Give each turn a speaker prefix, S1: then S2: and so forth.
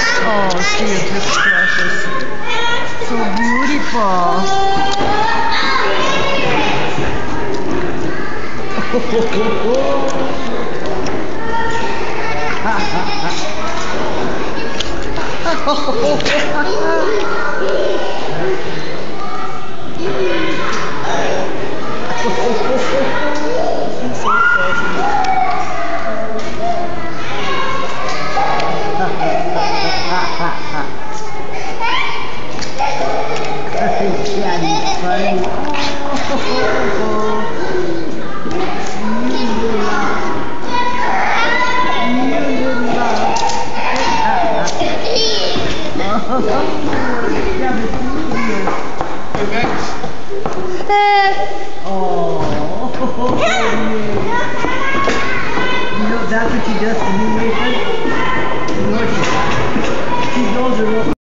S1: Oh, she is just precious. So beautiful.
S2: You know, that's what she does to me, Nathan. You know, she goes around.